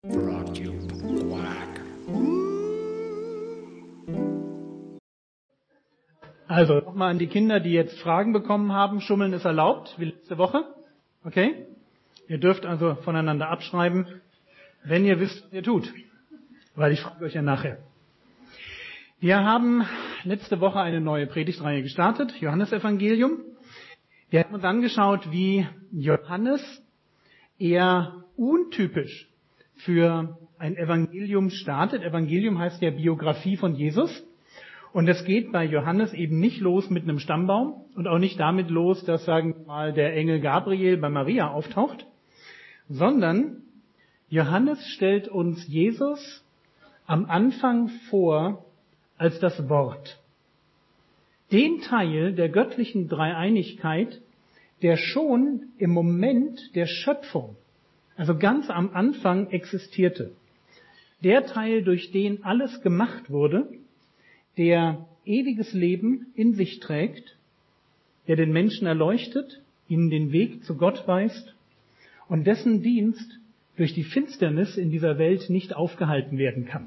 Brought you quack. Also, nochmal an die Kinder, die jetzt Fragen bekommen haben. Schummeln ist erlaubt, wie letzte Woche. Okay? Ihr dürft also voneinander abschreiben, wenn ihr wisst, was ihr tut. Weil ich frage euch ja nachher. Wir haben letzte Woche eine neue Predigtreihe gestartet, Johannesevangelium. Wir haben uns angeschaut, wie Johannes eher untypisch für ein Evangelium startet. Evangelium heißt ja Biografie von Jesus. Und es geht bei Johannes eben nicht los mit einem Stammbaum und auch nicht damit los, dass, sagen wir mal, der Engel Gabriel bei Maria auftaucht, sondern Johannes stellt uns Jesus am Anfang vor als das Wort. Den Teil der göttlichen Dreieinigkeit, der schon im Moment der Schöpfung, also ganz am Anfang existierte. Der Teil, durch den alles gemacht wurde, der ewiges Leben in sich trägt, der den Menschen erleuchtet, ihnen den Weg zu Gott weist und dessen Dienst durch die Finsternis in dieser Welt nicht aufgehalten werden kann.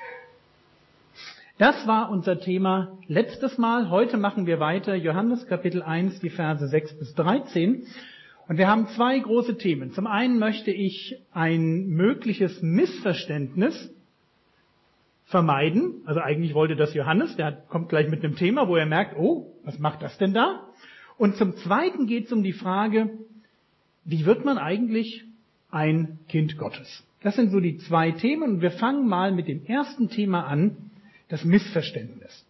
Das war unser Thema letztes Mal. Heute machen wir weiter, Johannes Kapitel 1, die Verse 6 bis 13. Und wir haben zwei große Themen. Zum einen möchte ich ein mögliches Missverständnis vermeiden. Also eigentlich wollte das Johannes, der kommt gleich mit einem Thema, wo er merkt, oh, was macht das denn da? Und zum Zweiten geht es um die Frage, wie wird man eigentlich ein Kind Gottes? Das sind so die zwei Themen und wir fangen mal mit dem ersten Thema an, das Missverständnis.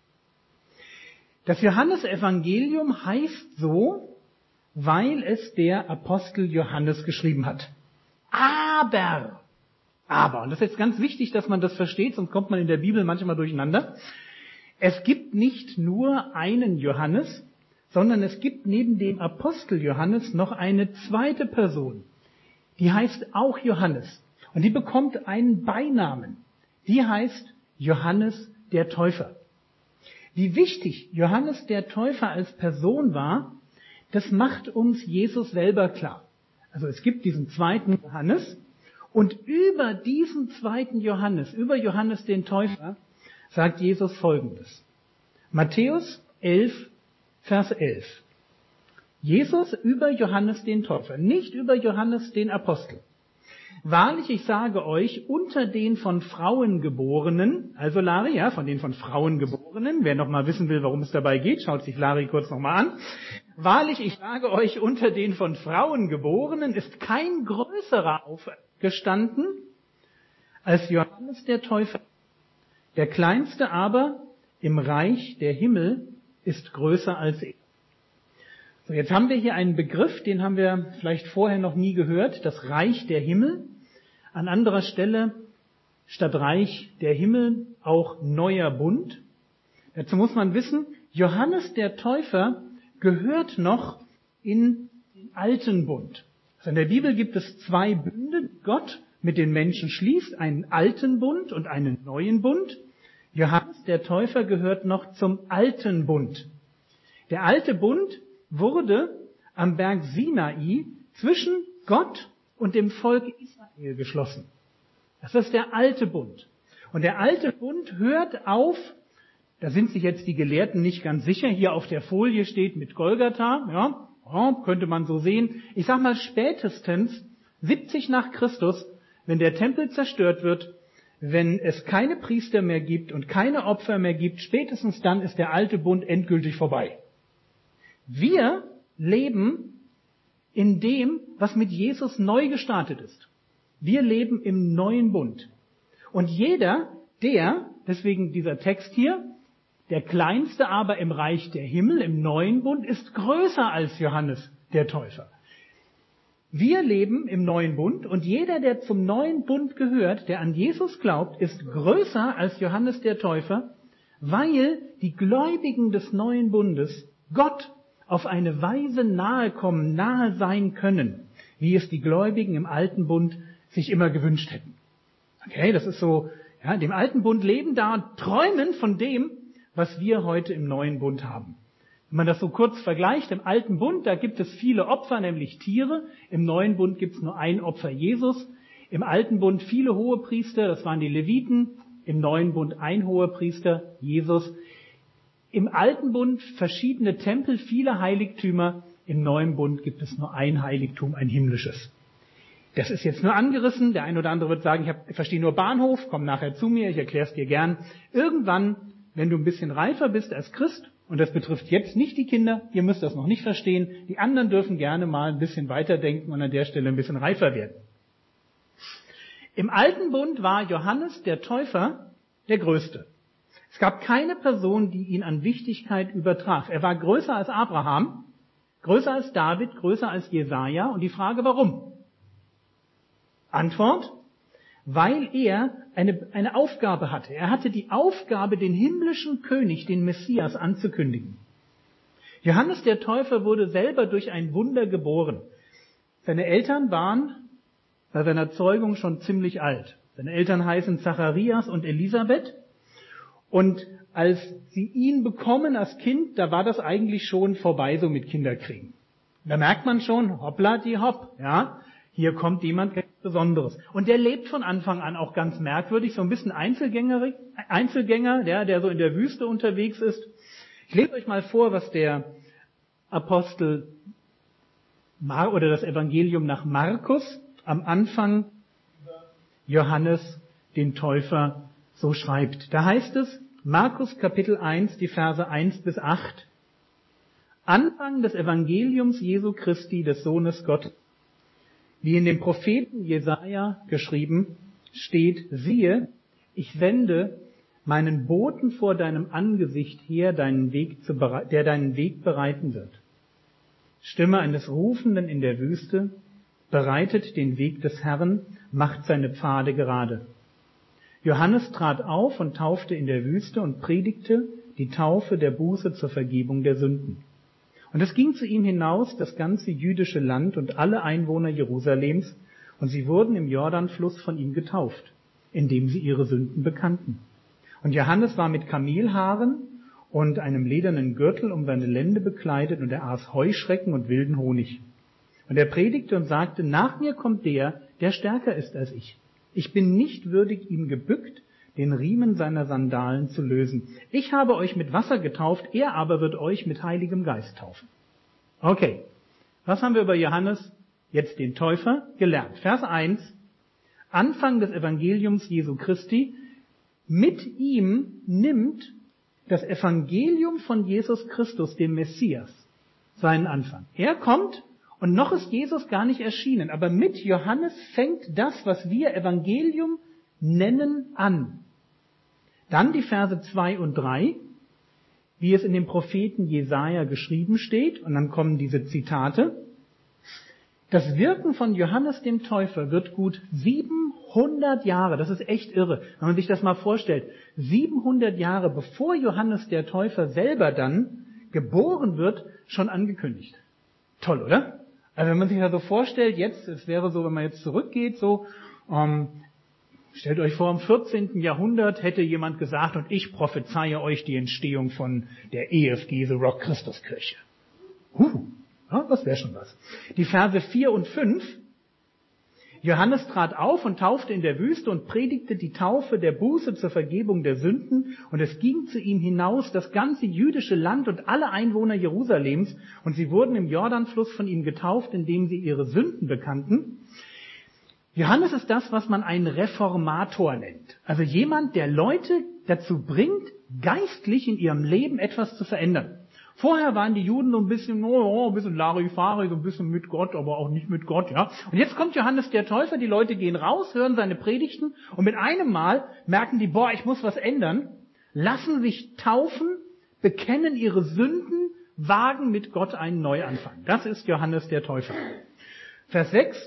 Das Johannesevangelium heißt so, weil es der Apostel Johannes geschrieben hat. Aber, und das ist jetzt ganz wichtig, dass man das versteht, sonst kommt man in der Bibel manchmal durcheinander. Es gibt nicht nur einen Johannes, sondern es gibt neben dem Apostel Johannes noch eine zweite Person. Die heißt auch Johannes. Und die bekommt einen Beinamen. Die heißt Johannes der Täufer. Wie wichtig Johannes der Täufer als Person war, das macht uns Jesus selber klar. Also es gibt diesen zweiten Johannes und über diesen zweiten Johannes, über Johannes den Täufer, sagt Jesus Folgendes. Matthäus 11, Vers 11. Jesus über Johannes den Täufer, nicht über Johannes den Apostel. Wahrlich, ich sage euch, unter den von Frauen Geborenen, also Lari, ja, von den von Frauen Geborenen, wer noch mal wissen will, worum es dabei geht, schaut sich Lari kurz noch mal an. Wahrlich, ich sage euch, unter den von Frauen Geborenen ist kein größerer aufgestanden als Johannes der Täufer. Der Kleinste aber im Reich der Himmel ist größer als er. So, jetzt haben wir hier einen Begriff, den haben wir vielleicht vorher noch nie gehört, das Reich der Himmel. An anderer Stelle statt Reich der Himmel auch neuer Bund. Dazu muss man wissen, Johannes der Täufer gehört noch in den alten Bund. Also in der Bibel gibt es zwei Bünde, die Gott mit den Menschen schließt, einen alten Bund und einen neuen Bund. Johannes der Täufer gehört noch zum alten Bund. Der alte Bund wurde am Berg Sinai zwischen Gott und dem Volk Israel geschlossen. Das ist der alte Bund. Und der alte Bund hört auf, da sind sich jetzt die Gelehrten nicht ganz sicher, hier auf der Folie steht mit Golgatha, ja, könnte man so sehen. Ich sag mal spätestens 70 nach Christus, wenn der Tempel zerstört wird, wenn es keine Priester mehr gibt und keine Opfer mehr gibt, spätestens dann ist der alte Bund endgültig vorbei. Wir leben in dem, was mit Jesus neu gestartet ist. Wir leben im neuen Bund. Und jeder, deswegen dieser Text hier, der Kleinste aber im Reich der Himmel, im neuen Bund, ist größer als Johannes der Täufer. Wir leben im neuen Bund und jeder, der zum neuen Bund gehört, der an Jesus glaubt, ist größer als Johannes der Täufer, weil die Gläubigen des neuen Bundes Gott auf eine Weise nahe sein können, wie es die Gläubigen im alten Bund sich immer gewünscht hätten. Okay, das ist so, ja, dem alten Bund leben da und träumen von dem, was wir heute im neuen Bund haben. Wenn man das so kurz vergleicht, im alten Bund, da gibt es viele Opfer, nämlich Tiere. Im neuen Bund gibt es nur ein Opfer, Jesus. Im Alten Bund viele Hohepriester, das waren die Leviten. Im Neuen Bund ein Hohepriester, Jesus. Im Alten Bund verschiedene Tempel, viele Heiligtümer. Im Neuen Bund gibt es nur ein Heiligtum, ein himmlisches. Das ist jetzt nur angerissen. Der eine oder andere wird sagen, ich verstehe nur Bahnhof, komm nachher zu mir, ich erkläre es dir gern. Irgendwann, wenn du ein bisschen reifer bist als Christ, und das betrifft jetzt nicht die Kinder, ihr müsst das noch nicht verstehen, die anderen dürfen gerne mal ein bisschen weiterdenken und an der Stelle ein bisschen reifer werden. Im Alten Bund war Johannes der Täufer der Größte. Es gab keine Person, die ihn an Wichtigkeit übertraf. Er war größer als Abraham, größer als David, größer als Jesaja. Und die Frage, warum? Antwort: Weil er eine Aufgabe hatte. Er hatte die Aufgabe, den himmlischen König, den Messias, anzukündigen. Johannes der Täufer wurde selber durch ein Wunder geboren. Seine Eltern waren bei seiner Zeugung schon ziemlich alt. Seine Eltern heißen Zacharias und Elisabeth. Und als sie ihn bekommen als Kind, da war das eigentlich schon vorbei so mit Kinderkriegen. Da merkt man schon, hoppla die hopp, ja. Hier kommt jemand ganz Besonderes. Und der lebt von Anfang an auch ganz merkwürdig, so ein bisschen Einzelgänger, der so in der Wüste unterwegs ist. Ich lese euch mal vor, was der Apostel oder das Evangelium nach Markus am Anfang Johannes den Täufer so schreibt. Da heißt es, Markus Kapitel 1, die Verse 1 bis 8. Anfang des Evangeliums Jesu Christi, des Sohnes Gottes. Wie in dem Propheten Jesaja geschrieben steht, siehe, ich sende meinen Boten vor deinem Angesicht her, der deinen Weg bereiten wird. Stimme eines Rufenden in der Wüste, bereitet den Weg des Herrn, macht seine Pfade gerade. Johannes trat auf und taufte in der Wüste und predigte die Taufe der Buße zur Vergebung der Sünden. Und es ging zu ihm hinaus das ganze jüdische Land und alle Einwohner Jerusalems, und sie wurden im Jordanfluss von ihm getauft, indem sie ihre Sünden bekannten. Und Johannes war mit Kamelhaaren und einem ledernen Gürtel um seine Lende bekleidet, und er aß Heuschrecken und wilden Honig. Und er predigte und sagte, nach mir kommt der stärker ist als ich. Ich bin nicht würdig, ihm gebückt, den Riemen seiner Sandalen zu lösen. Ich habe euch mit Wasser getauft, er aber wird euch mit Heiligem Geist taufen. Okay, was haben wir über Johannes, jetzt den Täufer, gelernt? Vers 1, Anfang des Evangeliums Jesu Christi. Mit ihm nimmt das Evangelium von Jesus Christus, dem Messias, seinen Anfang. Er kommt und noch ist Jesus gar nicht erschienen, aber mit Johannes fängt das, was wir Evangelium nennen, an. Dann die Verse 2 und 3, wie es in dem Propheten Jesaja geschrieben steht, und dann kommen diese Zitate. Das Wirken von Johannes dem Täufer wird gut 700 Jahre, das ist echt irre, wenn man sich das mal vorstellt, 700 Jahre bevor Johannes der Täufer selber dann geboren wird, schon angekündigt. Toll, oder? Also wenn man sich das so vorstellt, jetzt, es wäre so, wenn man jetzt zurückgeht, so, stellt euch vor, im 14. Jahrhundert hätte jemand gesagt, und ich prophezeie euch die Entstehung von der EFG, The Rock Christuskirche. Ja, das wäre schon was. Die Verse 4 und 5. Johannes trat auf und taufte in der Wüste und predigte die Taufe der Buße zur Vergebung der Sünden, und es ging zu ihm hinaus das ganze jüdische Land und alle Einwohner Jerusalems, und sie wurden im Jordanfluss von ihm getauft, indem sie ihre Sünden bekannten. Johannes ist das, was man einen Reformator nennt. Also jemand, der Leute dazu bringt, geistlich in ihrem Leben etwas zu verändern. Vorher waren die Juden so ein bisschen Larifari, so ein bisschen mit Gott, aber auch nicht mit Gott, ja. Und jetzt kommt Johannes der Täufer, die Leute gehen raus, hören seine Predigten, und mit einem Mal merken die, ich muss was ändern, lassen sich taufen, bekennen ihre Sünden, wagen mit Gott einen Neuanfang. Das ist Johannes der Täufer. Vers 6.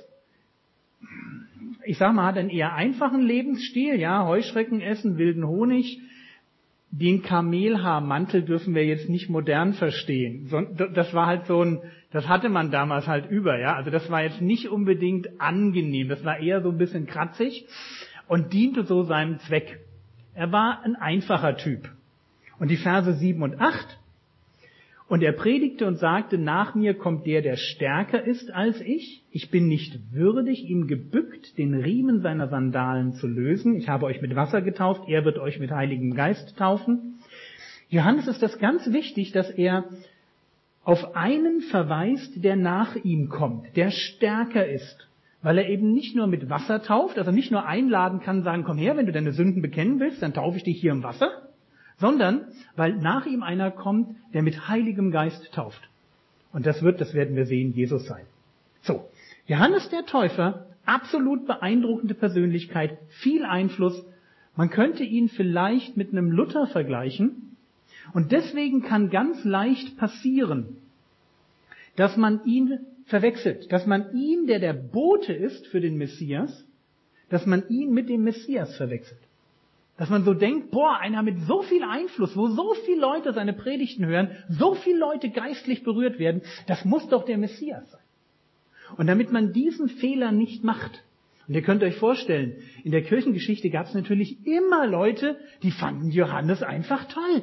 Ich sag mal, hat einen eher einfachen Lebensstil, ja, Heuschrecken essen, wilden Honig. Den Kamelhaarmantel dürfen wir jetzt nicht modern verstehen. Das war halt das hatte man damals halt über, ja. Also das war jetzt nicht unbedingt angenehm. Das war eher so ein bisschen kratzig und diente so seinem Zweck. Er war ein einfacher Typ. Und die Verse 7 und 8. Und er predigte und sagte, nach mir kommt der, der stärker ist als ich. Ich bin nicht würdig, ihm gebückt, den Riemen seiner Sandalen zu lösen. Ich habe euch mit Wasser getauft, er wird euch mit Heiligem Geist taufen. Johannes ist das ganz wichtig, dass er auf einen verweist, der nach ihm kommt, der stärker ist. Weil er eben nicht nur mit Wasser tauft, also nicht nur einladen kann, sagen, komm her, wenn du deine Sünden bekennen willst, dann taufe ich dich hier im Wasser, sondern weil nach ihm einer kommt, der mit Heiligem Geist tauft. Und das werden wir sehen, Jesus sein. So, Johannes der Täufer, absolut beeindruckende Persönlichkeit, viel Einfluss. Man könnte ihn vielleicht mit einem Luther vergleichen. Und deswegen kann ganz leicht passieren, dass man ihn verwechselt, dass man ihn, der Bote ist für den Messias, dass man ihn mit dem Messias verwechselt. Dass man so denkt, einer mit so viel Einfluss, wo so viele Leute seine Predigten hören, so viele Leute geistlich berührt werden, das muss doch der Messias sein. Und damit man diesen Fehler nicht macht, und ihr könnt euch vorstellen, in der Kirchengeschichte gab es natürlich immer Leute, die fanden Johannes einfach toll.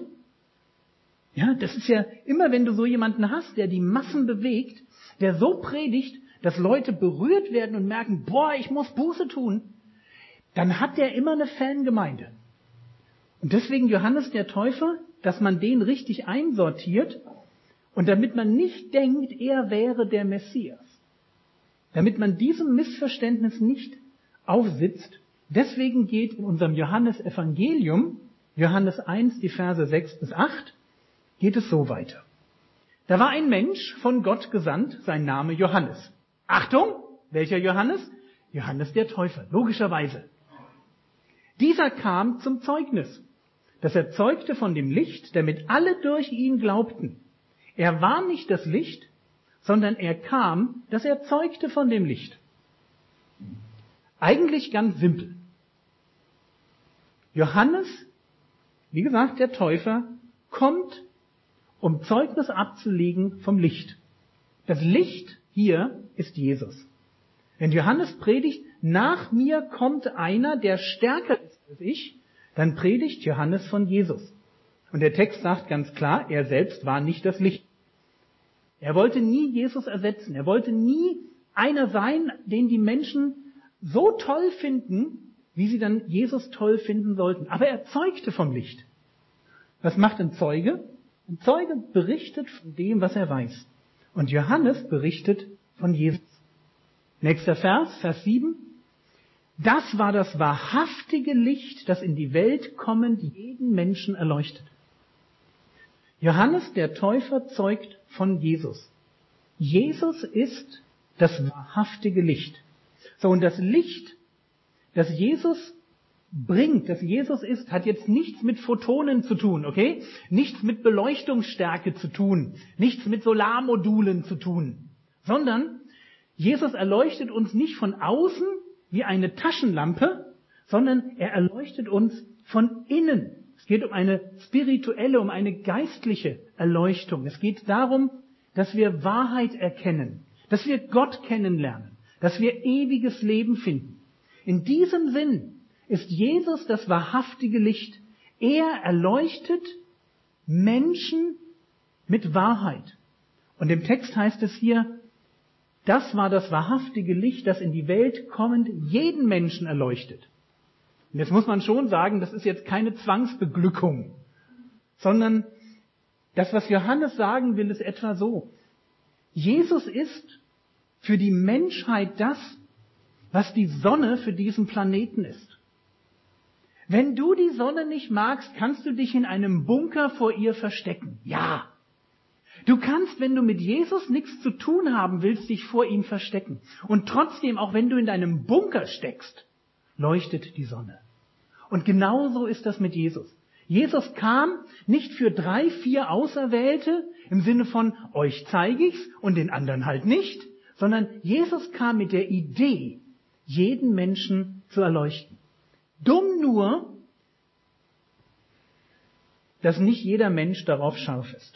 Ja, das ist ja immer, wenn du so jemanden hast, der die Massen bewegt, der so predigt, dass Leute berührt werden und merken, ich muss Buße tun, dann hat der immer eine Fangemeinde. Und deswegen Johannes der Täufer, dass man den richtig einsortiert und damit man nicht denkt, er wäre der Messias. Damit man diesem Missverständnis nicht aufsitzt, deswegen geht in unserem Johannesevangelium, Johannes 1, die Verse 6 bis 8, geht es so weiter. Da war ein Mensch von Gott gesandt, sein Name Johannes. Achtung, welcher Johannes? Johannes der Täufer, logischerweise. Dieser kam zum Zeugnis, das er zeugte von dem Licht, damit alle durch ihn glaubten. Er war nicht das Licht, sondern er kam, dass er zeugte von dem Licht. Eigentlich ganz simpel. Johannes, wie gesagt, der Täufer, kommt, um Zeugnis abzulegen vom Licht. Das Licht hier ist Jesus. Wenn Johannes predigt, nach mir kommt einer, der stärker ist als ich, dann predigt Johannes von Jesus. Und der Text sagt ganz klar, er selbst war nicht das Licht. Er wollte nie Jesus ersetzen. Er wollte nie einer sein, den die Menschen so toll finden, wie sie dann Jesus toll finden sollten. Aber er zeugte vom Licht. Was macht ein Zeuge? Ein Zeuge berichtet von dem, was er weiß. Und Johannes berichtet von Jesus. Nächster Vers, Vers 7. Das war das wahrhaftige Licht, das in die Welt kommend jeden Menschen erleuchtet. Johannes der Täufer zeugt von Jesus. Jesus ist das wahrhaftige Licht. So, und das Licht, das Jesus bringt, das Jesus ist, hat jetzt nichts mit Photonen zu tun, okay? Nichts mit Beleuchtungsstärke zu tun, nichts mit Solarmodulen zu tun, sondern Jesus erleuchtet uns nicht von außen wie eine Taschenlampe, sondern er erleuchtet uns von innen. Es geht um eine spirituelle, um eine geistliche Erleuchtung. Es geht darum, dass wir Wahrheit erkennen, dass wir Gott kennenlernen, dass wir ewiges Leben finden. In diesem Sinn ist Jesus das wahrhaftige Licht. Er erleuchtet Menschen mit Wahrheit. Und im Text heißt es hier, das war das wahrhaftige Licht, das in die Welt kommend jeden Menschen erleuchtet. Und jetzt muss man schon sagen, das ist jetzt keine Zwangsbeglückung, sondern das, was Johannes sagen will, ist etwa so. Jesus ist für die Menschheit das, was die Sonne für diesen Planeten ist. Wenn du die Sonne nicht magst, kannst du dich in einem Bunker vor ihr verstecken. Ja. Du kannst, wenn du mit Jesus nichts zu tun haben willst, dich vor ihm verstecken. Und trotzdem, auch wenn du in deinem Bunker steckst, leuchtet die Sonne. Und genauso ist das mit Jesus. Jesus kam nicht für 3, 4 Auserwählte im Sinne von, euch zeige ich's und den anderen halt nicht, sondern Jesus kam mit der Idee, jeden Menschen zu erleuchten. Dumm nur, dass nicht jeder Mensch darauf scharf ist.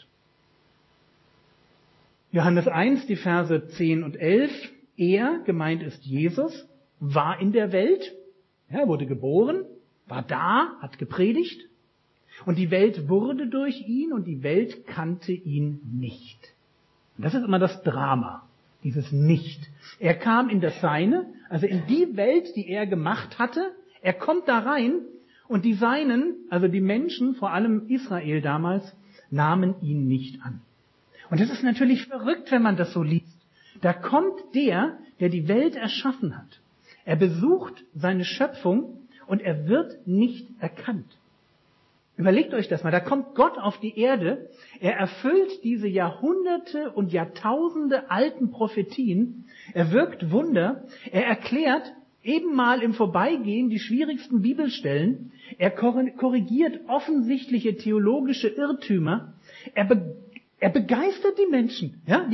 Johannes 1, die Verse 10 und 11. Er, gemeint ist Jesus, war in der Welt. Er wurde geboren, war da, hat gepredigt. Und die Welt wurde durch ihn und die Welt kannte ihn nicht. Und das ist immer das Drama, dieses Nicht. Er kam in das Seine, also in die Welt, die er gemacht hatte. Er kommt da rein und die Seinen, also die Menschen, vor allem Israel damals, nahmen ihn nicht an. Und das ist natürlich verrückt, wenn man das so liest. Da kommt der die Welt erschaffen hat. Er besucht seine Schöpfung und er wird nicht erkannt. Überlegt euch das mal, da kommt Gott auf die Erde, er erfüllt diese Jahrhunderte und Jahrtausende alten Prophetien, er wirkt Wunder, er erklärt eben mal im Vorbeigehen die schwierigsten Bibelstellen, er korrigiert offensichtliche theologische Irrtümer, er begeistert die Menschen, ja,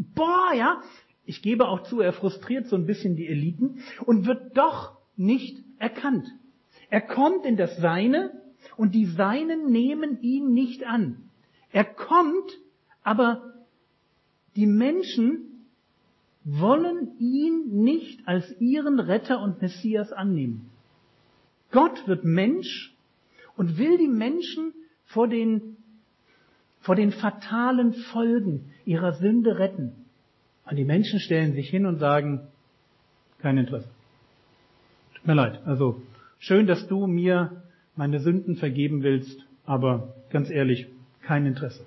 ich gebe auch zu, er frustriert so ein bisschen die Eliten und wird doch nicht erkannt. Er kommt in das Seine und die Seinen nehmen ihn nicht an. Er kommt, aber die Menschen wollen ihn nicht als ihren Retter und Messias annehmen. Gott wird Mensch und will die Menschen vor den fatalen Folgen ihrer Sünde retten. Und die Menschen stellen sich hin und sagen, kein Interesse. Tut mir leid. Also schön, dass du mir meine Sünden vergeben willst, aber ganz ehrlich, kein Interesse.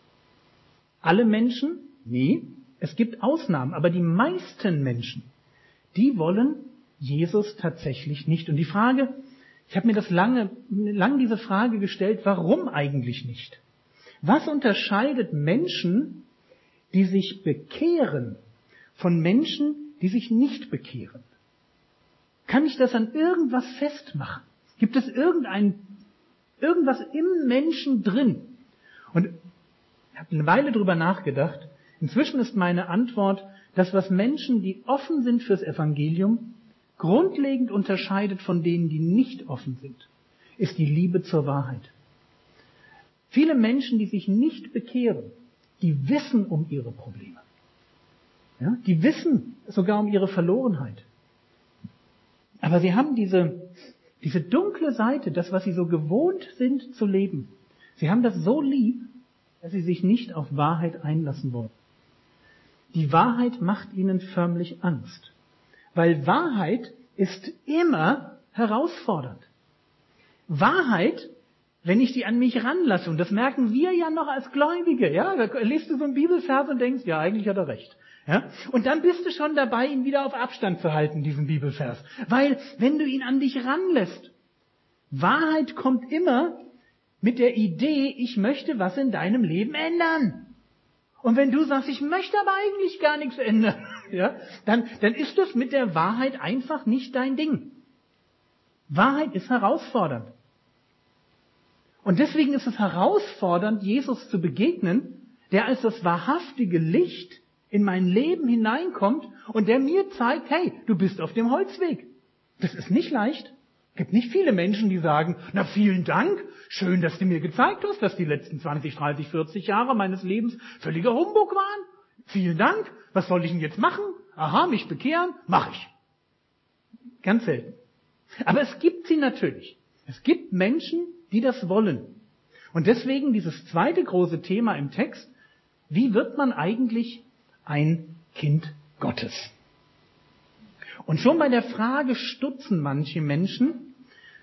Alle Menschen? Nee, es gibt Ausnahmen, aber die meisten Menschen, die wollen Jesus tatsächlich nicht. Und die Frage, ich habe mir das lange diese Frage gestellt, warum eigentlich nicht? Was unterscheidet Menschen, die sich bekehren, von Menschen, die sich nicht bekehren? Kann ich das an irgendwas festmachen? Gibt es irgendwas im Menschen drin? Und ich habe eine Weile drüber nachgedacht. Inzwischen ist meine Antwort, das, was Menschen, die offen sind fürs Evangelium, grundlegend unterscheidet von denen, die nicht offen sind, ist die Liebe zur Wahrheit. Viele Menschen, die sich nicht bekehren, die wissen um ihre Probleme. Ja, die wissen sogar um ihre Verlorenheit. Aber sie haben diese dunkle Seite, das, was sie so gewohnt sind zu leben. Sie haben das so lieb, dass sie sich nicht auf Wahrheit einlassen wollen. Die Wahrheit macht ihnen förmlich Angst. Weil Wahrheit ist immer herausfordernd. Wahrheit, wenn ich die an mich ranlasse, und das merken wir ja noch als Gläubige, ja, da liest du so einen Bibelvers und denkst, ja, eigentlich hat er recht. Ja? Und dann bist du schon dabei, ihn wieder auf Abstand zu halten, diesen Bibelvers. Weil, wenn du ihn an dich ranlässt, Wahrheit kommt immer mit der Idee, ich möchte was in deinem Leben ändern. Und wenn du sagst, ich möchte aber eigentlich gar nichts ändern, ja, dann ist das mit der Wahrheit einfach nicht dein Ding. Wahrheit ist herausfordernd. Und deswegen ist es herausfordernd, Jesus zu begegnen, der als das wahrhaftige Licht in mein Leben hineinkommt und der mir zeigt, hey, du bist auf dem Holzweg. Das ist nicht leicht. Es gibt nicht viele Menschen, die sagen, na vielen Dank, schön, dass du mir gezeigt hast, dass die letzten 20, 30, 40 Jahre meines Lebens völliger Humbug waren. Vielen Dank, was soll ich denn jetzt machen? Aha, mich bekehren, mache ich. Ganz selten. Aber es gibt sie natürlich. Es gibt Menschen, die das wollen. Und deswegen dieses zweite große Thema im Text, wie wird man eigentlich ein Kind Gottes? Und schon bei der Frage stutzen manche Menschen,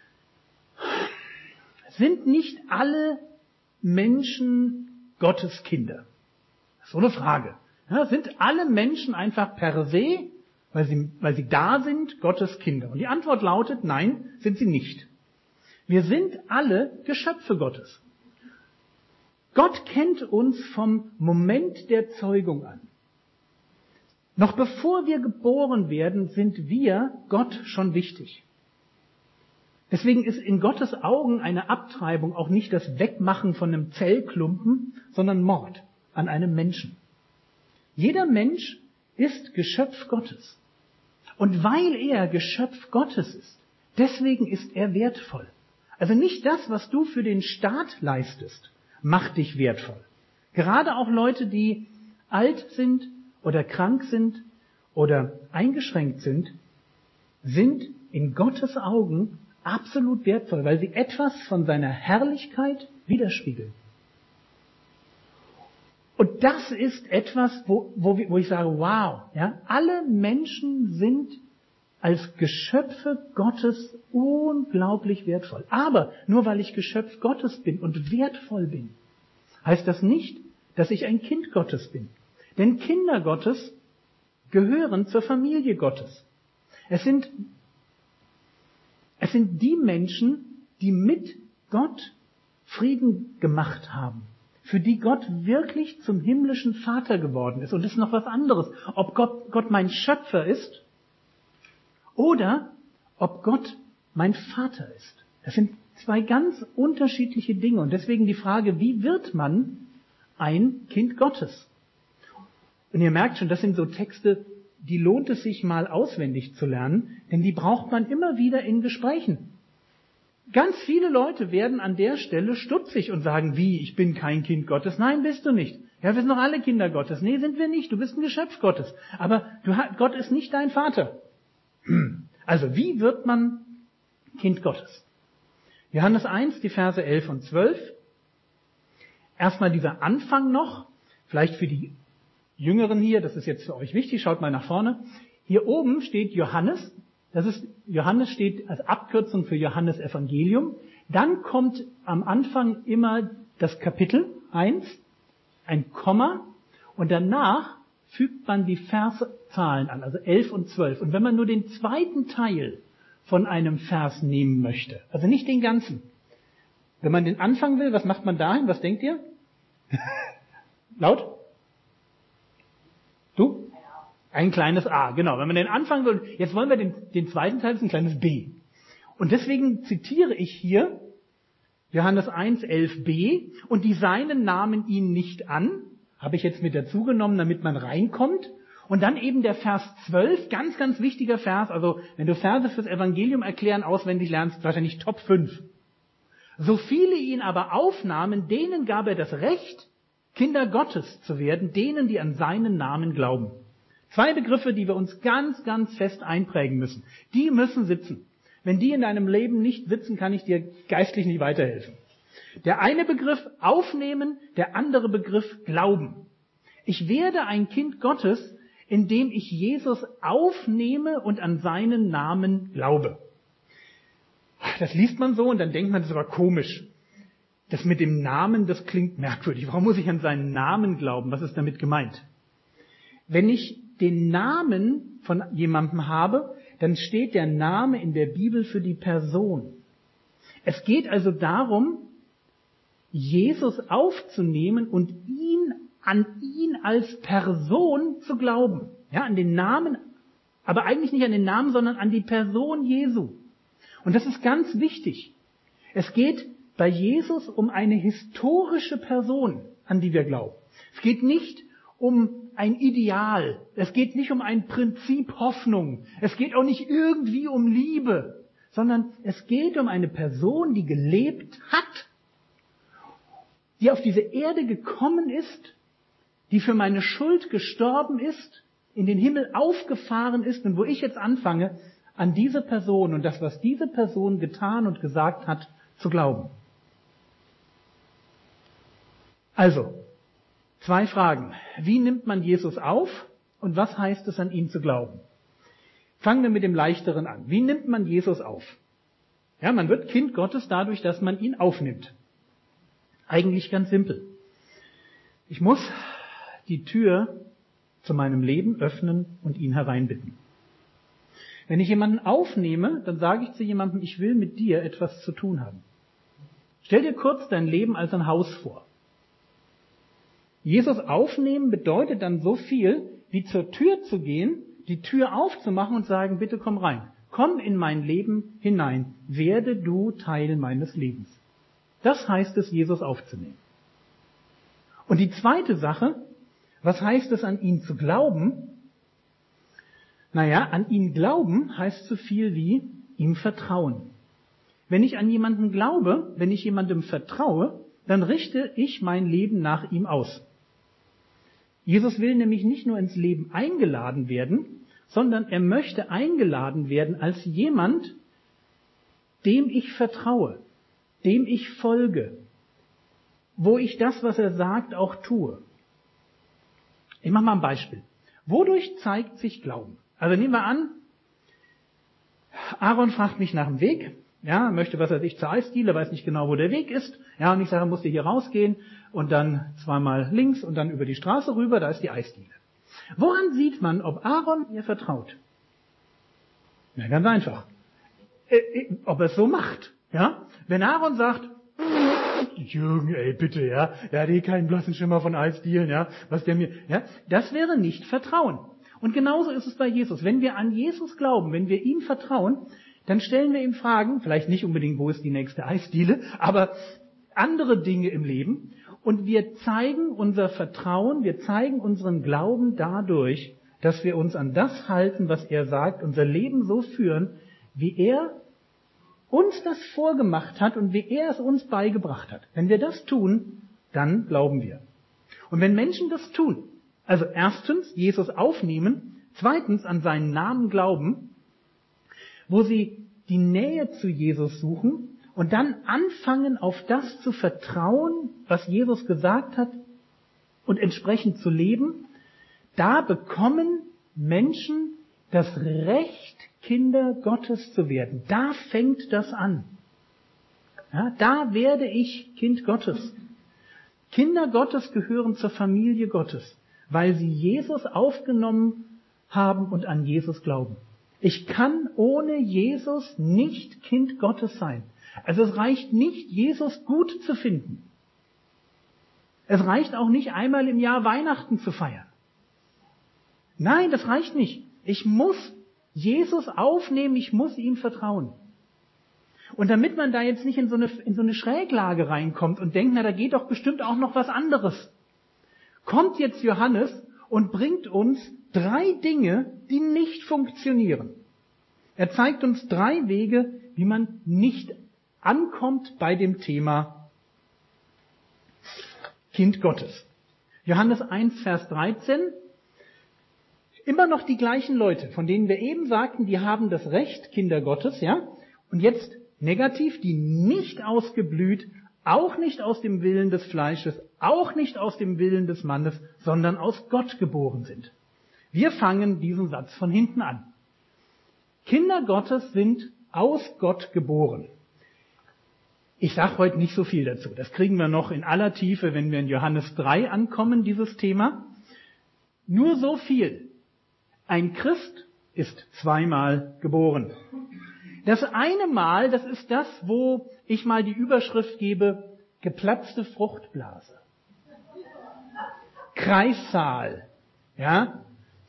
sind nicht alle Menschen Gottes Kinder? Das ist so eine Frage. Ja, sind alle Menschen einfach per se, weil sie da sind, Gottes Kinder? Und die Antwort lautet, nein, sind sie nicht. Wir sind alle Geschöpfe Gottes. Gott kennt uns vom Moment der Zeugung an. Noch bevor wir geboren werden, sind wir Gott schon wichtig. Deswegen ist in Gottes Augen eine Abtreibung auch nicht das Wegmachen von einem Zellklumpen, sondern Mord an einem Menschen. Jeder Mensch ist Geschöpf Gottes. Und weil er Geschöpf Gottes ist, deswegen ist er wertvoll. Also nicht das, was du für den Staat leistest, macht dich wertvoll. Gerade auch Leute, die alt sind oder krank sind oder eingeschränkt sind in Gottes Augen absolut wertvoll, weil sie etwas von seiner Herrlichkeit widerspiegeln. Und das ist etwas, wo ich sage, wow, ja, alle Menschen sind als Geschöpfe Gottes unglaublich wertvoll. Aber nur weil ich Geschöpf Gottes bin und wertvoll bin, heißt das nicht, dass ich ein Kind Gottes bin. Denn Kinder Gottes gehören zur Familie Gottes. Es sind die Menschen, die mit Gott Frieden gemacht haben, für die Gott wirklich zum himmlischen Vater geworden ist. Und das ist noch was anderes, ob Gott mein Schöpfer ist oder ob Gott mein Vater ist. Das sind zwei ganz unterschiedliche Dinge. Und deswegen die Frage, wie wird man ein Kind Gottes? Und ihr merkt schon, das sind so Texte, die lohnt es sich mal auswendig zu lernen, denn die braucht man immer wieder in Gesprächen. Ganz viele Leute werden an der Stelle stutzig und sagen, wie, ich bin kein Kind Gottes. Nein, bist du nicht. Ja, wir sind doch alle Kinder Gottes. Nee, sind wir nicht. Du bist ein Geschöpf Gottes. Aber Gott ist nicht dein Vater. Also, wie wird man Kind Gottes? Johannes 1, die Verse 11 und 12. Erstmal dieser Anfang noch, vielleicht für die Jüngeren hier, das ist jetzt für euch wichtig, schaut mal nach vorne. Hier oben steht Johannes. Johannes steht als Abkürzung für Johannes Evangelium. Dann kommt am Anfang immer das Kapitel 1, ein Komma, und danach fügt man die Verszahlen an, also 11 und 12. Und wenn man nur den zweiten Teil von einem Vers nehmen möchte, also nicht den ganzen, wenn man den Anfang will, was macht man dahin? Was denkt ihr? Laut? Du? Ein kleines A, genau. Wenn man den Anfang will, jetzt wollen wir den zweiten Teil, das ist ein kleines B. Und deswegen zitiere ich hier Johannes 1, 11b, und die Seinen nahmen ihn nicht an, habe ich jetzt mit dazu genommen, damit man reinkommt. Und dann eben der Vers 12, ganz, ganz wichtiger Vers, also wenn du Verse fürs Evangelium erklären auswendig lernst, wahrscheinlich Top 5. So viele ihn aber aufnahmen, denen gab er das Recht, Kinder Gottes zu werden, denen, die an seinen Namen glauben. Zwei Begriffe, die wir uns ganz, ganz fest einprägen müssen. Die müssen sitzen. Wenn die in deinem Leben nicht sitzen, kann ich dir geistlich nicht weiterhelfen. Der eine Begriff aufnehmen, der andere Begriff glauben. Ich werde ein Kind Gottes, indem ich Jesus aufnehme und an seinen Namen glaube. Das liest man so und dann denkt man, das ist aber komisch. Das mit dem Namen, das klingt merkwürdig. Warum muss ich an seinen Namen glauben? Was ist damit gemeint? Wenn ich den Namen von jemandem habe, dann steht der Name in der Bibel für die Person. Es geht also darum, Jesus aufzunehmen und an ihn als Person zu glauben. Ja, an den Namen, aber eigentlich nicht an den Namen, sondern an die Person Jesu. Und das ist ganz wichtig. Es geht bei Jesus um eine historische Person, an die wir glauben. Es geht nicht um ein Ideal. Es geht nicht um ein Prinzip Hoffnung. Es geht auch nicht irgendwie um Liebe, sondern es geht um eine Person, die gelebt hat, die auf diese Erde gekommen ist, die für meine Schuld gestorben ist, in den Himmel aufgefahren ist und wo ich jetzt anfange, an diese Person und das, was diese Person getan und gesagt hat, zu glauben. Also, zwei Fragen. Wie nimmt man Jesus auf und was heißt es, an ihn zu glauben? Fangen wir mit dem Leichteren an. Wie nimmt man Jesus auf? Ja, man wird Kind Gottes dadurch, dass man ihn aufnimmt. Eigentlich ganz simpel. Ich muss die Tür zu meinem Leben öffnen und ihn hereinbitten. Wenn ich jemanden aufnehme, dann sage ich zu jemandem, ich will mit dir etwas zu tun haben. Stell dir kurz dein Leben als ein Haus vor. Jesus aufnehmen bedeutet dann so viel, wie zur Tür zu gehen, die Tür aufzumachen und sagen, bitte komm rein. Komm in mein Leben hinein. Werde du Teil meines Lebens. Das heißt es, Jesus aufzunehmen. Und die zweite Sache, was heißt es, an ihn zu glauben? Naja, an ihn glauben heißt so viel wie ihm vertrauen. Wenn ich an jemanden glaube, wenn ich jemandem vertraue, dann richte ich mein Leben nach ihm aus. Jesus will nämlich nicht nur ins Leben eingeladen werden, sondern er möchte eingeladen werden als jemand, dem ich vertraue, dem ich folge, wo ich das, was er sagt, auch tue. Ich mache mal ein Beispiel. Wodurch zeigt sich Glauben? Also nehmen wir an, Aaron fragt mich nach dem Weg, ja, möchte, was weiß ich, zur Eisdiele, weiß nicht genau, wo der Weg ist, ja, und ich sage, musst du hier rausgehen und dann zweimal links und dann über die Straße rüber, da ist die Eisdiele. Woran sieht man, ob Aaron mir vertraut? Ja, ganz einfach. Ob er es so macht, ja? Wenn Aaron sagt, Jürgen, ey, bitte, ja, der hat keinen blassen Schimmer von Eisdielen, ja, was der mir, ja, das wäre nicht Vertrauen. Und genauso ist es bei Jesus. Wenn wir an Jesus glauben, wenn wir ihm vertrauen, dann stellen wir ihm Fragen, vielleicht nicht unbedingt, wo ist die nächste Eisdiele, aber andere Dinge im Leben. Und wir zeigen unser Vertrauen, wir zeigen unseren Glauben dadurch, dass wir uns an das halten, was er sagt, unser Leben so führen, wie er uns das vorgemacht hat und wie er es uns beigebracht hat. Wenn wir das tun, dann glauben wir. Und wenn Menschen das tun, also erstens Jesus aufnehmen, zweitens an seinen Namen glauben, wo sie die Nähe zu Jesus suchen und dann anfangen, auf das zu vertrauen, was Jesus gesagt hat und entsprechend zu leben, da bekommen Menschen das Recht, Kinder Gottes zu werden. Da fängt das an. Ja, da werde ich Kind Gottes. Kinder Gottes gehören zur Familie Gottes, weil sie Jesus aufgenommen haben und an Jesus glauben. Ich kann ohne Jesus nicht Kind Gottes sein. Also es reicht nicht, Jesus gut zu finden. Es reicht auch nicht, einmal im Jahr Weihnachten zu feiern. Nein, das reicht nicht. Ich muss Jesus aufnehmen, ich muss ihm vertrauen. Und damit man da jetzt nicht in so eine Schräglage reinkommt und denkt, na, da geht doch bestimmt auch noch was anderes, kommt jetzt Johannes und bringt uns 3 Dinge, die nicht funktionieren. Er zeigt uns 3 Wege, wie man nicht ankommt bei dem Thema Kind Gottes. Johannes 1, Vers 13. Immer noch die gleichen Leute, von denen wir eben sagten, die haben das Recht, Kinder Gottes, ja? Und jetzt negativ, die nicht ausgeblüht, auch nicht aus dem Willen des Fleisches, auch nicht aus dem Willen des Mannes, sondern aus Gott geboren sind. Wir fangen diesen Satz von hinten an. Kinder Gottes sind aus Gott geboren. Ich sage heute nicht so viel dazu. Das kriegen wir noch in aller Tiefe, wenn wir in Johannes 3 ankommen, dieses Thema. Nur so viel. Ein Christ ist 2-mal geboren. Das eine Mal, das ist das, wo ich mal die Überschrift gebe, geplatzte Fruchtblase. Kreissaal, ja,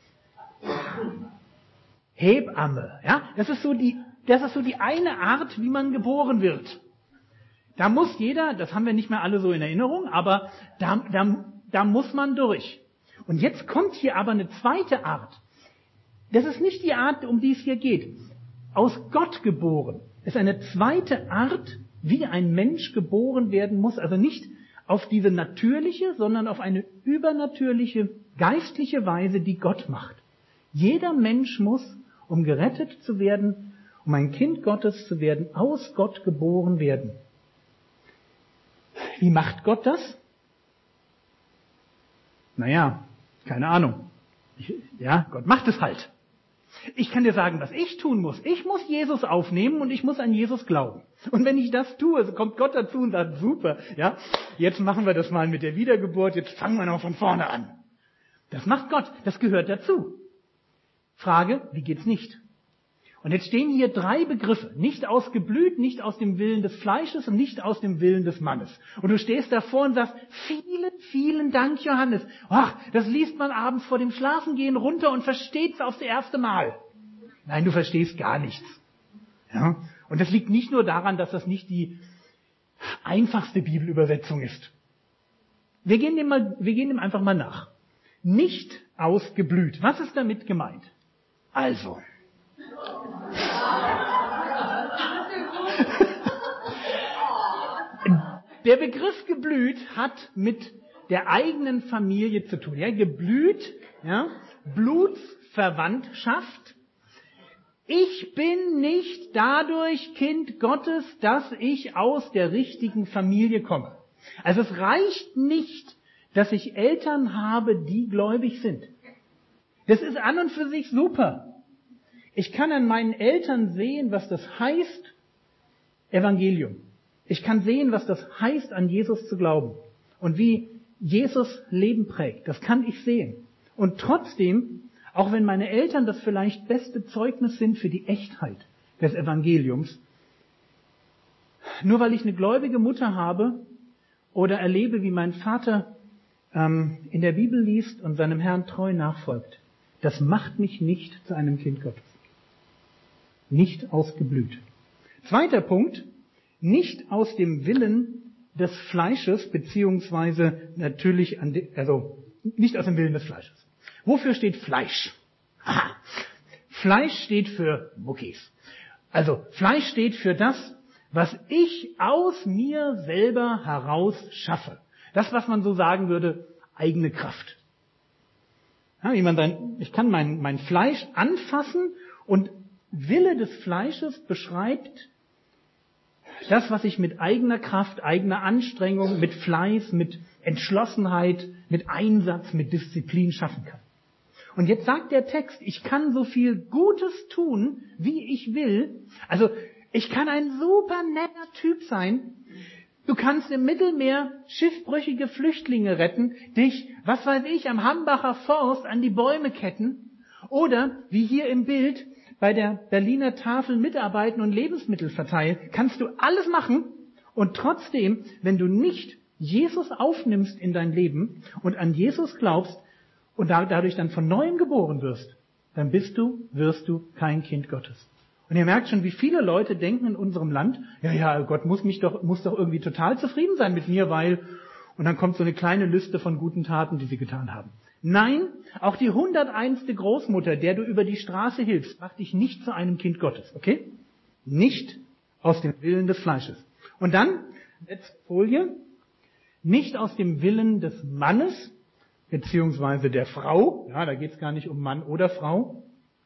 Hebamme, ja, das ist so die eine Art, wie man geboren wird. Da muss jeder, das haben wir nicht mehr alle so in Erinnerung, aber da muss man durch. Und jetzt kommt hier aber eine zweite Art. Das ist nicht die Art, um die es hier geht. Aus Gott geboren ist eine zweite Art, wie ein Mensch geboren werden muss. Also nicht auf diese natürliche, sondern auf eine übernatürliche, geistliche Weise, die Gott macht. Jeder Mensch muss, um gerettet zu werden, um ein Kind Gottes zu werden, aus Gott geboren werden. Wie macht Gott das? Naja, keine Ahnung. Gott macht es halt. Ich kann dir sagen, was ich tun muss. Ich muss Jesus aufnehmen und ich muss an Jesus glauben. Und wenn ich das tue, so kommt Gott dazu und sagt, super, ja, jetzt machen wir das mal mit der Wiedergeburt, jetzt fangen wir noch von vorne an. Das macht Gott, das gehört dazu. Frage, wie geht's nicht? Und jetzt stehen hier 3 Begriffe. Nicht ausgeblüht, nicht aus dem Willen des Fleisches und nicht aus dem Willen des Mannes. Und du stehst davor und sagst, vielen, vielen Dank, Johannes. Ach, das liest man abends vor dem Schlafengehen runter und versteht es aufs erste Mal. Nein, du verstehst gar nichts. Ja? Und das liegt nicht nur daran, dass das nicht die einfachste Bibelübersetzung ist. Wir gehen dem einfach mal nach. Nicht ausgeblüht. Was ist damit gemeint? Also, der Begriff geblüht hat mit der eigenen Familie zu tun. Ja, geblüht, ja, Blutsverwandtschaft Ich bin nicht dadurch Kind Gottes, dass ich aus der richtigen Familie komme. Also es reicht nicht, dass ich Eltern habe, die gläubig sind. Das ist an und für sich super. Ich kann an meinen Eltern sehen, was das heißt, Evangelium. Ich kann sehen, was das heißt, an Jesus zu glauben. Und wie Jesus Leben prägt. Das kann ich sehen. Und trotzdem, auch wenn meine Eltern das vielleicht beste Zeugnis sind für die Echtheit des Evangeliums, nur weil ich eine gläubige Mutter habe oder erlebe, wie mein Vater in der Bibel liest und seinem Herrn treu nachfolgt, das macht mich nicht zu einem Kind Gottes. Nicht ausgeblüht. Zweiter Punkt, nicht aus dem Willen des Fleisches, beziehungsweise natürlich nicht aus dem Willen des Fleisches. Wofür steht Fleisch? Aha. Fleisch steht für Muckis. Also Fleisch steht für das, was ich aus mir selber heraus schaffe. Das, was man so sagen würde, eigene Kraft. Ja, ich kann mein Fleisch anfassen und Wille des Fleisches beschreibt das, was ich mit eigener Kraft, eigener Anstrengung, mit Fleiß, mit Entschlossenheit, mit Einsatz, mit Disziplin schaffen kann. Und jetzt sagt der Text, ich kann so viel Gutes tun, wie ich will. Also ich kann ein super netter Typ sein. Du kannst im Mittelmeer schiffbrüchige Flüchtlinge retten, dich, was weiß ich, am Hambacher Forst an die Bäume ketten oder, wie hier im Bild, bei der Berliner Tafel mitarbeiten und Lebensmittel verteilen. Kannst du alles machen und trotzdem, wenn du nicht Jesus aufnimmst in dein Leben und an Jesus glaubst und dadurch dann von Neuem geboren wirst, dann wirst du kein Kind Gottes. Und ihr merkt schon, wie viele Leute denken in unserem Land, ja, Gott muss doch irgendwie total zufrieden sein mit mir, weil, und dann kommt so eine kleine Liste von guten Taten, die sie getan haben. Nein, auch die 101. Großmutter, der du über die Straße hilfst, macht dich nicht zu einem Kind Gottes, okay? Nicht aus dem Willen des Fleisches. Und dann, letzte Folie, nicht aus dem Willen des Mannes, beziehungsweise der Frau, ja, da geht es gar nicht um Mann oder Frau.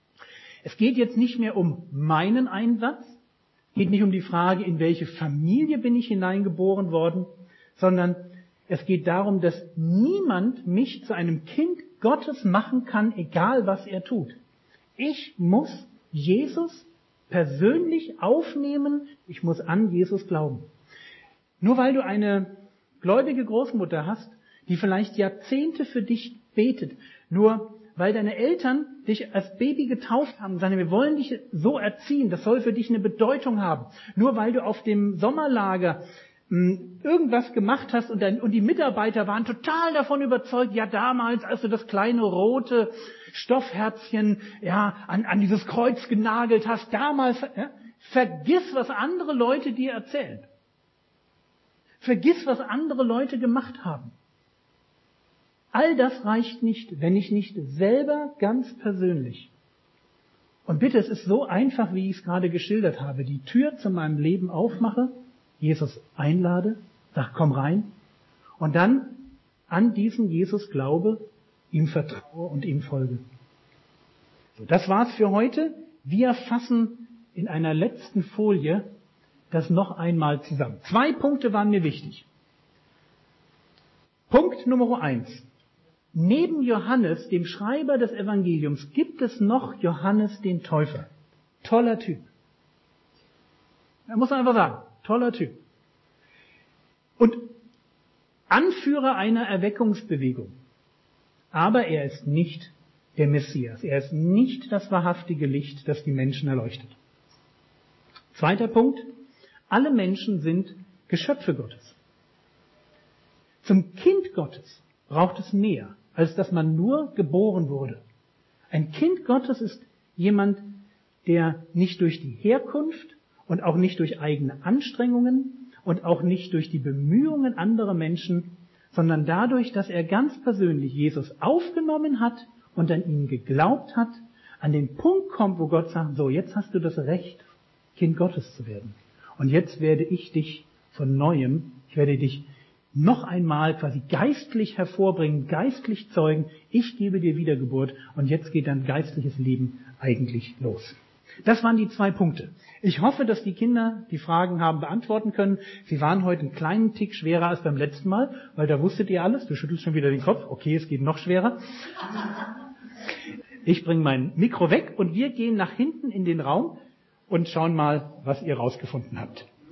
Es geht jetzt nicht mehr um meinen Einsatz, geht nicht um die Frage, in welche Familie bin ich hineingeboren worden, sondern es geht darum, dass niemand mich zu einem Kind Gottes machen kann, egal was er tut. Ich muss Jesus persönlich aufnehmen, ich muss an Jesus glauben. Nur weil du eine gläubige Großmutter hast, die vielleicht Jahrzehnte für dich betet, nur weil deine Eltern dich als Baby getauft haben und sagen, wir wollen dich so erziehen, das soll für dich eine Bedeutung haben. Nur weil du auf dem Sommerlager irgendwas gemacht hast und die Mitarbeiter waren total davon überzeugt, ja damals, als du das kleine rote Stoffherzchen an dieses Kreuz genagelt hast, damals, vergiss, was andere Leute dir erzählen. Vergiss, was andere Leute gemacht haben. All das reicht nicht, wenn ich nicht selber ganz persönlich, und bitte, es ist so einfach, wie ich es gerade geschildert habe, die Tür zu meinem Leben aufmache, Jesus einlade, sag, komm rein, und dann an diesen Jesus glaube, ihm vertraue und ihm folge. So, das war's für heute. Wir fassen in einer letzten Folie das noch einmal zusammen. 2 Punkte waren mir wichtig. Punkt Nummer 1. Neben Johannes, dem Schreiber des Evangeliums, gibt es noch Johannes den Täufer. Toller Typ. Da muss man einfach sagen, toller Typ. Und Anführer einer Erweckungsbewegung. Aber er ist nicht der Messias. Er ist nicht das wahrhaftige Licht, das die Menschen erleuchtet. 2. Punkt. Alle Menschen sind Geschöpfe Gottes. Zum Kind Gottes braucht es mehr, als dass man nur geboren wurde. Ein Kind Gottes ist jemand, der nicht durch die Herkunft und auch nicht durch eigene Anstrengungen und auch nicht durch die Bemühungen anderer Menschen, sondern dadurch, dass er ganz persönlich Jesus aufgenommen hat und an ihn geglaubt hat, an den Punkt kommt, wo Gott sagt, so, jetzt hast du das Recht, Kind Gottes zu werden. Und jetzt werde ich dich von Neuem, ich werde dich noch einmal quasi geistlich hervorbringen, geistlich zeugen. Ich gebe dir Wiedergeburt und jetzt geht dein geistliches Leben eigentlich los. Das waren die 2 Punkte. Ich hoffe, dass die Kinder die Fragen haben beantworten können. Sie waren heute einen kleinen Tick schwerer als beim letzten Mal, weil da wusstet ihr alles. Du schüttelst schon wieder den Kopf. Okay, es geht noch schwerer. Ich bringe mein Mikro weg und wir gehen nach hinten in den Raum und schauen mal, was ihr rausgefunden habt.